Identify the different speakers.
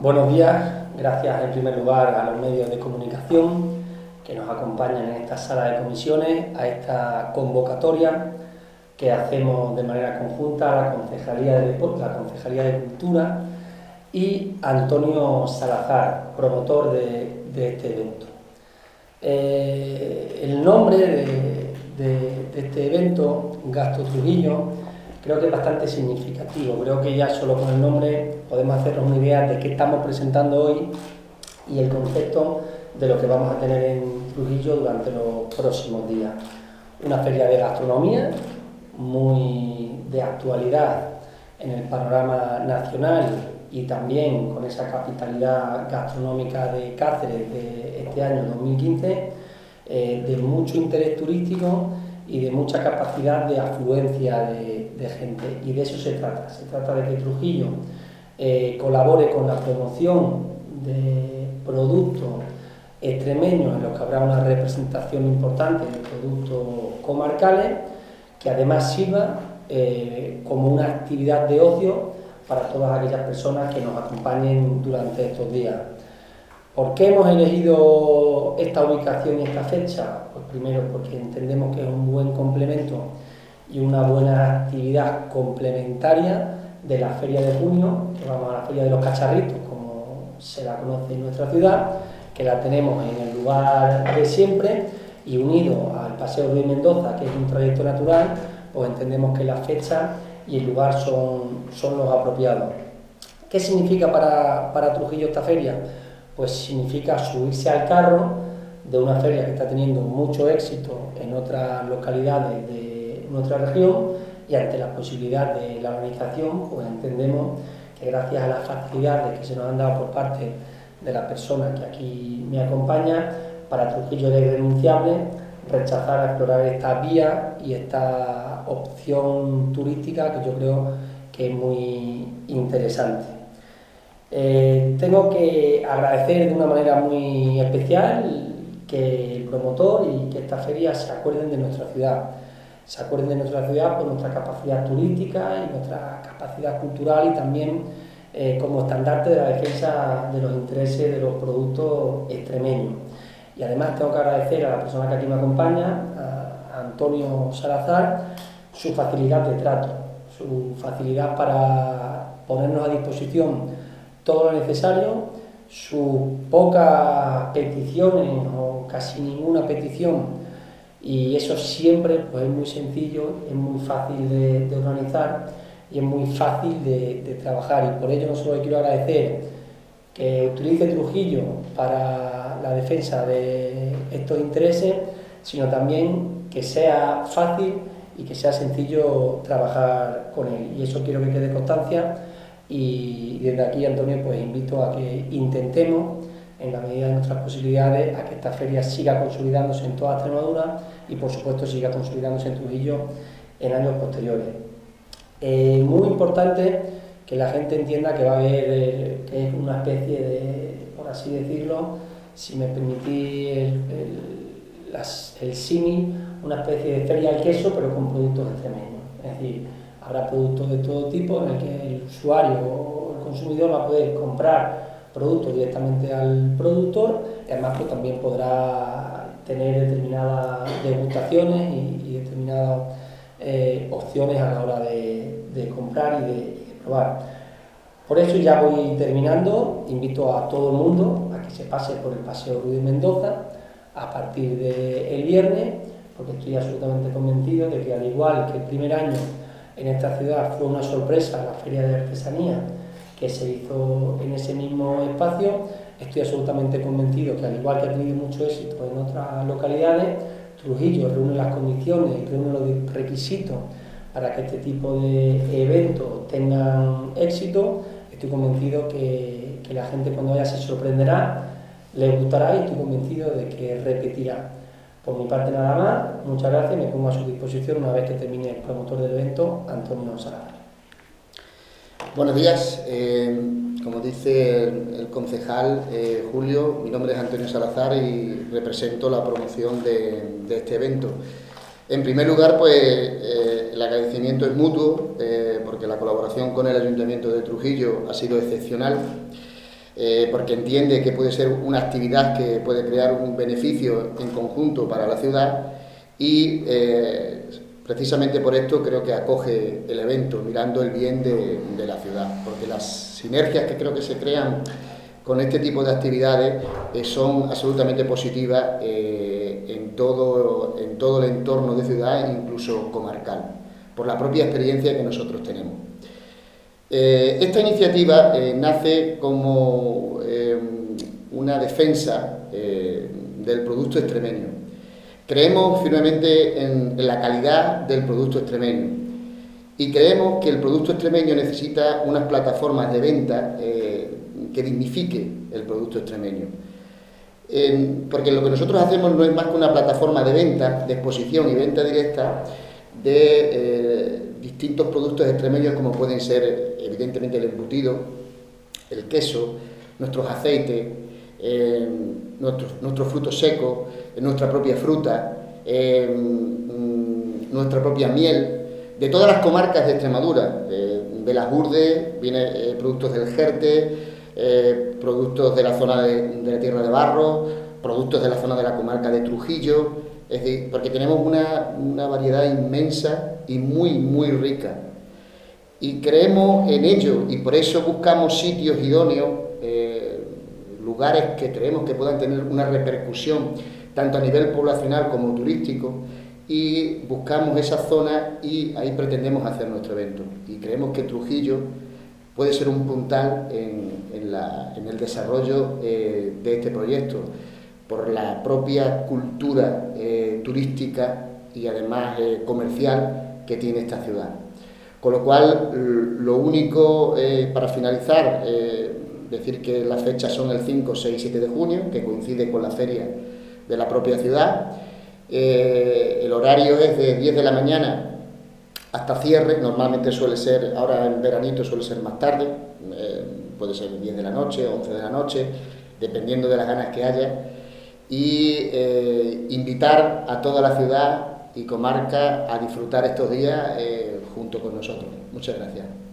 Speaker 1: Buenos días, gracias en primer lugar a los medios de comunicación que nos acompañan en esta sala de comisiones, a esta convocatoria que hacemos de manera conjunta a la Concejalía de Deporte, la Concejalía de Cultura y Antonio Salazar, promotor de este evento. El nombre de este evento, Gastro Trujillo, creo que es bastante significativo. Creo que ya solo con el nombre podemos hacernos una idea de qué estamos presentando hoy y el concepto de lo que vamos a tener en Trujillo durante los próximos días. Una feria de gastronomía muy de actualidad en el panorama nacional y también con esa capitalidad gastronómica de Cáceres de este año 2015, de mucho interés turístico y de mucha capacidad de afluencia de gente, y de eso se trata de que Trujillo colabore con la promoción de productos extremeños en los que habrá una representación importante de productos comarcales, que además sirva como una actividad de ocio para todas aquellas personas que nos acompañen durante estos días. ¿Por qué hemos elegido esta ubicación y esta fecha? Pues primero porque entendemos que es un buen complemento y una buena actividad complementaria de la Feria de Junio, que vamos a la Feria de los Cacharritos, como se la conoce en nuestra ciudad, que la tenemos en el lugar de siempre y unido al Paseo Ruiz Mendoza, que es un trayecto natural, pues entendemos que la fecha y el lugar son los apropiados. ¿Qué significa para Trujillo esta feria? Pues significa subirse al carro de una feria que está teniendo mucho éxito en otras localidades de nuestra región, y ante la posibilidad de la organización, pues entendemos que gracias a las facilidades que se nos han dado por parte de la persona que aquí me acompaña, para Trujillo es irrenunciable rechazar a explorar esta vía y esta opción turística que yo creo que es muy interesante. Tengo que agradecer de una manera muy especial que el promotor y que esta feria se acuerden de nuestra ciudad. Se acuerden de nuestra ciudad por nuestra capacidad turística y nuestra capacidad cultural, y también como estandarte de la defensa de los intereses de los productos extremeños. Y además tengo que agradecer a la persona que aquí me acompaña, a Antonio Salazar, su facilidad de trato, su facilidad para ponernos a disposición todo lo necesario, sus pocas peticiones o casi ninguna petición, y eso siempre pues, es muy sencillo, es muy fácil de organizar y es muy fácil de trabajar, y por ello no solo le quiero agradecer que utilice Trujillo para la defensa de estos intereses, sino también que sea fácil y que sea sencillo trabajar con él, y eso quiero que quede constancia. Y desde aquí, Antonio, pues invito a que intentemos, en la medida de nuestras posibilidades, a que esta feria siga consolidándose en toda Extremadura y, por supuesto, siga consolidándose en Trujillo en años posteriores. Muy importante que la gente entienda que va a haber que es una especie de, por así decirlo, si me permitís el símil, una especie de feria al queso, pero con productos extremeños. Es decir, habrá productos de todo tipo en el que el usuario o el consumidor va a poder comprar productos directamente al productor, y además pues, también podrá tener determinadas degustaciones y determinadas opciones a la hora de comprar y de probar. Por eso ya voy terminando. Invito a todo el mundo a que se pase por el Paseo Ruiz Mendoza a partir del viernes, porque estoy absolutamente convencido de que, al igual que el primer año en esta ciudad fue una sorpresa la Feria de Artesanía que se hizo en ese mismo espacio, estoy absolutamente convencido que, al igual que ha tenido mucho éxito en otras localidades, Trujillo reúne las condiciones y reúne los requisitos para que este tipo de eventos tengan éxito. Estoy convencido que la gente, cuando vaya, se sorprenderá, les gustará, y estoy convencido de que repetirá. Por mi parte nada más, muchas gracias, me pongo a su disposición una vez que termine el promotor del evento, Antonio Salazar.
Speaker 2: Buenos días, como dice el concejal Julio, mi nombre es Antonio Salazar y represento la promoción de este evento. En primer lugar, pues el agradecimiento es mutuo, porque la colaboración con el Ayuntamiento de Trujillo ha sido excepcional. porque entiende que puede ser una actividad que puede crear un beneficio en conjunto para la ciudad y precisamente por esto creo que acoge el evento mirando el bien de la ciudad, porque las sinergias que creo que se crean con este tipo de actividades son absolutamente positivas en todo el entorno de ciudad, incluso comarcal, por la propia experiencia que nosotros tenemos. Esta iniciativa nace como una defensa del producto extremeño. Creemos firmemente en la calidad del producto extremeño y creemos que el producto extremeño necesita unas plataformas de venta que dignifique el producto extremeño. Porque lo que nosotros hacemos no es más que una plataforma de venta, de exposición y venta directa de distintos productos extremeños como pueden ser evidentemente el embutido, el queso, nuestros aceites, nuestros frutos secos, nuestra propia fruta, nuestra propia miel, de todas las comarcas de Extremadura, de las Urdes, vienen productos del Jerte, productos de la zona de la Tierra de Barro, productos de la zona de la comarca de Trujillo, es decir, porque tenemos una variedad inmensa y muy rica. Y creemos en ello y por eso buscamos sitios idóneos, lugares que creemos que puedan tener una repercusión tanto a nivel poblacional como turístico, y buscamos esa zona y ahí pretendemos hacer nuestro evento. Y creemos que Trujillo puede ser un puntal en el desarrollo de este proyecto, por la propia cultura turística y además comercial que tiene esta ciudad. Con lo cual, lo único para finalizar, decir que las fechas son el 5, 6 y 7 de junio, que coincide con la feria de la propia ciudad. El horario es de 10 de la mañana hasta cierre, normalmente suele ser, ahora en veranito suele ser más tarde, puede ser 10 de la noche, 11 de la noche, dependiendo de las ganas que haya, y invitar a toda la ciudad y comarca a disfrutar estos días junto con nosotros. Muchas gracias.